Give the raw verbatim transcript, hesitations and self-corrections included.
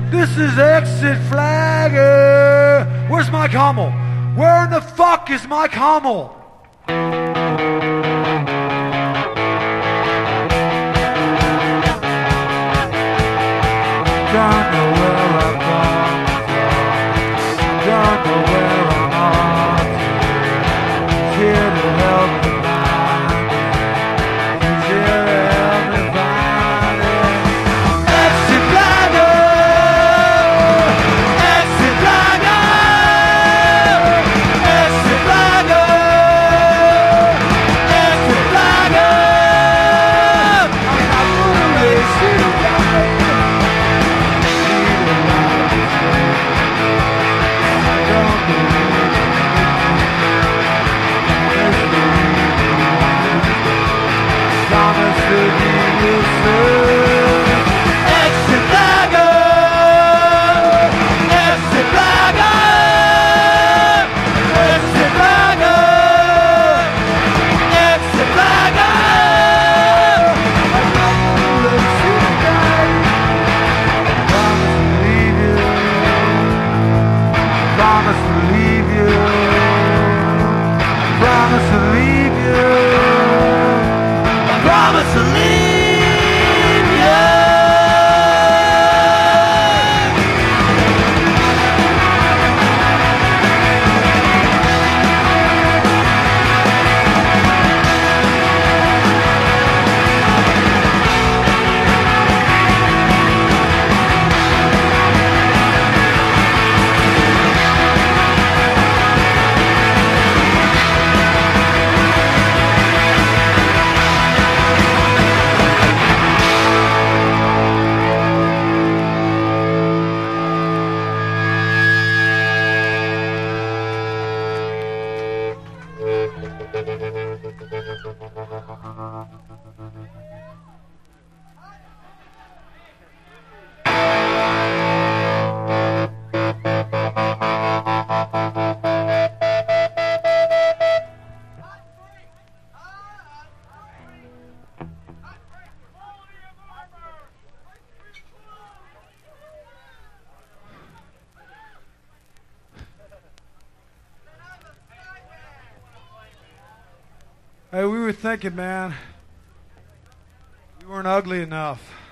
This is Exit Flagger. Where's Mike Hummel? Where in the fuck is Mike Hummel? Don't know where I'm from. Don't know where I'm on. He's here to help me find it. He's here to help me find it. Exit Flagger. Exit Flagger. Exit Flagger. Exit Flagger. I'm not gonna waste it. Hey, we were thinking, man, we weren't ugly enough.